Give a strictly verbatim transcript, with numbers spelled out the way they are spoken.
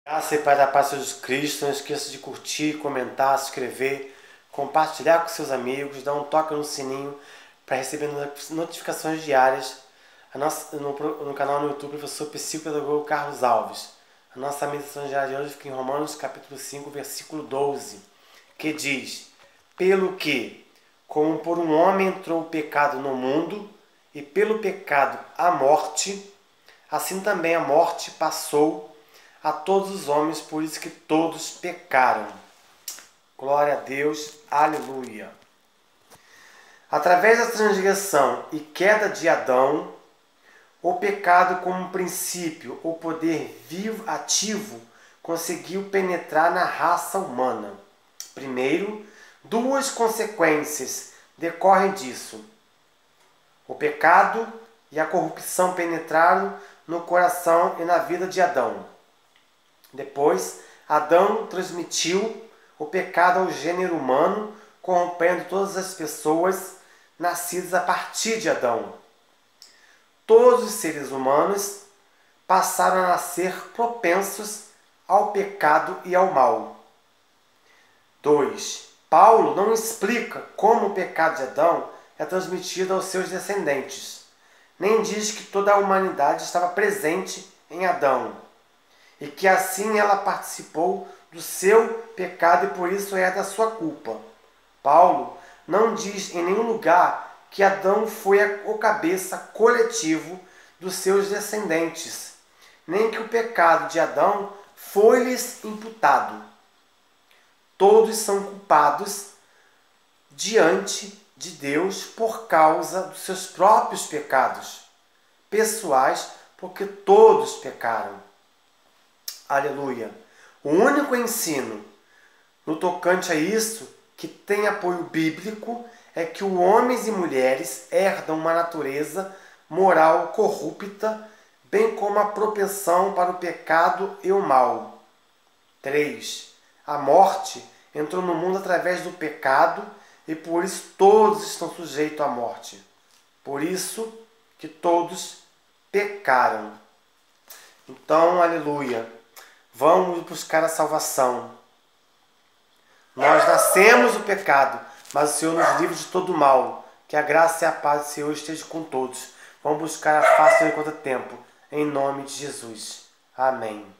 Graça e Pai da paz de Jesus Cristo, não esqueça de curtir, comentar, se inscrever, compartilhar com seus amigos, dar um toque no sininho para receber notificações diárias a nossa, no, no canal no YouTube Professor Psicopedagogo Carlos Alves. A nossa meditação diária de hoje fica em Romanos capítulo cinco, versículo doze, que diz: Pelo que, como por um homem entrou o pecado no mundo, e pelo pecado a morte, assim também a morte passou a todos os homens, por isso que todos pecaram. Glória a Deus, aleluia. Através da transgressão e queda de Adão, o pecado como princípio, o poder vivo, ativo, conseguiu penetrar na raça humana. Primeiro, duas consequências decorrem disso. O pecado e a corrupção penetraram no coração e na vida de Adão. Depois, Adão transmitiu o pecado ao gênero humano, corrompendo todas as pessoas nascidas a partir de Adão. Todos os seres humanos passaram a nascer propensos ao pecado e ao mal. dois. Paulo não explica como o pecado de Adão é transmitido aos seus descendentes, nem diz que toda a humanidade estava presente em Adão, e que assim ela participou do seu pecado e por isso é da sua culpa. Paulo não diz em nenhum lugar que Adão foi o cabeça coletivo dos seus descendentes, nem que o pecado de Adão foi-lhes imputado. Todos são culpados diante de Deus por causa dos seus próprios pecados pessoais, porque todos pecaram. Aleluia. O único ensino no tocante a isso que tem apoio bíblico é que os homens e mulheres herdam uma natureza moral corrupta, bem como a propensão para o pecado e o mal. três. A morte entrou no mundo através do pecado e por isso todos estão sujeitos à morte. Por isso que todos pecaram. Então, aleluia. Vamos buscar a salvação. Nós nascemos do pecado, mas o Senhor nos livra de todo o mal. Que a graça e a paz do Senhor estejam com todos. Vamos buscar a face enquanto tempo. Em nome de Jesus. Amém.